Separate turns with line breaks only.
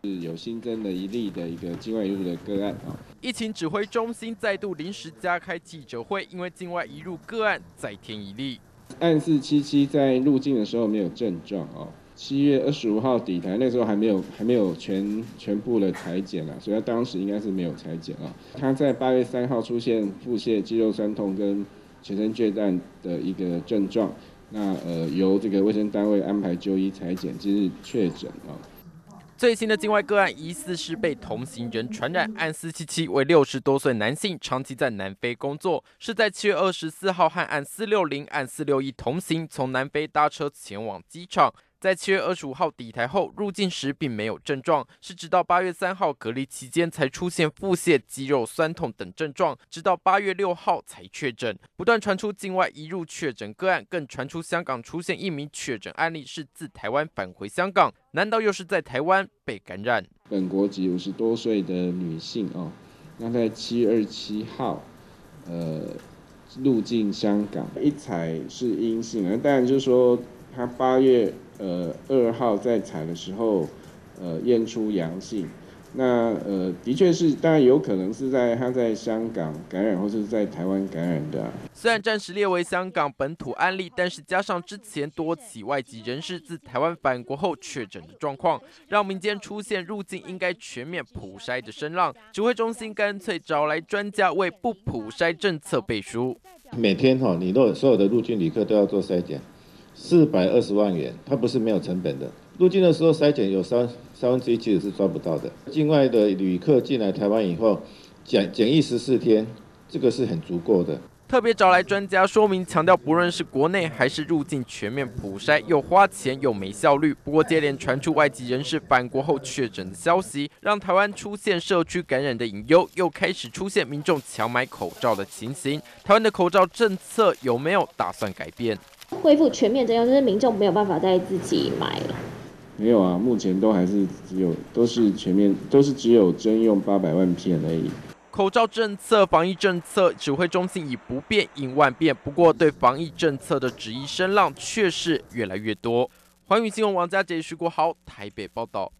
是有新增的一例的一个境外移入的个案啊。
疫情指挥中心再度临时加开记者会，因为境外移入个案再添一例。
案477在入境的时候没有症状哦。7月25号抵台，那时候还没有全部的采检啦，所以他当时应该是没有采检啊。他在8月3号出现腹泻、肌肉酸痛跟全身倦怠的一个症状，那由这个卫生单位安排就医采检，今日确诊啊。
最新的境外个案疑似是被同行人传染，案477为60多岁男性，长期在南非工作，是在7月24号和案460、案461同行，从南非搭车前往机场。在7月25号抵台后，入境时并没有症状，是直到8月3号隔离期间才出现腹泻、肌肉酸痛等症状，直到8月6号才确诊。不断传出境外移入确诊个案，更传出香港出现1名确诊案例是自台湾返回香港，难道又是在台湾被感染？
本国籍50多岁的女性哦，那在7月27号，入境香港，一采是阴性，当然就是说她8月2号在采的时候，验出阳性。那的确是，当然有可能是他在香港感染，或是在台湾感染的啊。
虽然暂时列为香港本土案例，但是加上之前多起外籍人士自台湾返国后确诊的状况，让民间出现入境应该全面普筛的声浪。指挥中心干脆找来专家为不普筛政策背书。
每天你所有的入境旅客都要做筛检，420万元，它不是没有成本的。入境的时候筛检有三分之一其实是抓不到的。境外的旅客进来台湾以后，检疫14天，这个是很足够的。
特别找来专家说明，强调不论是国内还是入境全面普筛，又花钱又没效率。不过接连传出外籍人士返国后确诊的消息，让台湾出现社区感染的隐忧，又开始出现民众强买口罩的情形。台湾的口罩政策有没有打算改变？
恢复全面征用，就是民众没有办法再自己买了。
没有啊，目前都还是都是全面，都是只有征用800万片而已。
口罩政策、防疫政策，指挥中心以不变应万变。不过，对防疫政策的质疑声浪却是越来越多。寰宇新闻王家杰、徐国豪台北报道。